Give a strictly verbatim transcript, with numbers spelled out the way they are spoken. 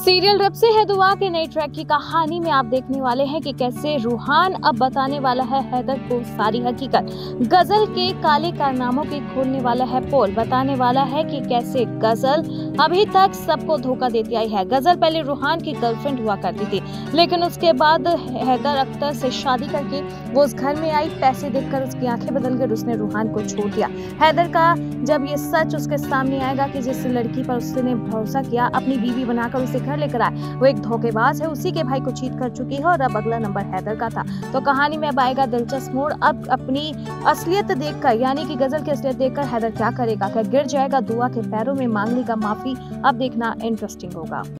Serial रब से है दुआ के नई ट्रैक की कहानी में आप देखने वाले हैं कि कैसे रूहान अब बताने वाला है हैदर को सारी हकीकत। गजल के काले कारनामों के खोलने वाला है पोल, बताने वाला है कि कैसे गजल अभी तक सबको धोखा देती आई है। गजल पहले रूहान की गर्लफ्रेंड हुआ करती थी, लेकिन उसके बाद हैदर अख्तर से शादी करके वो उस घर में आई। पैसे देखकर उसकी आंखें बदल कर उसने रूहान को छोड़ दिया। हैदर का जब ये सच उसके सामने आएगा कि जिस लड़की पर उसने भरोसा किया, अपनी बीवी बनाकर उसे घर लेकर आए, वो एक धोखेबाज है, उसी के भाई को चीट कर चुकी है और अब अगला नंबर हैदर का था। तो कहानी में अब आएगा दिलचस्प मोड़। अब अपनी असलियत देखकर, यानी कि गजल की असलियत देखकर हैदर क्या करेगा? क्या गिर जाएगा दुआ के पैरों में, मांग लेगा माफी? अब देखना इंटरेस्टिंग होगा।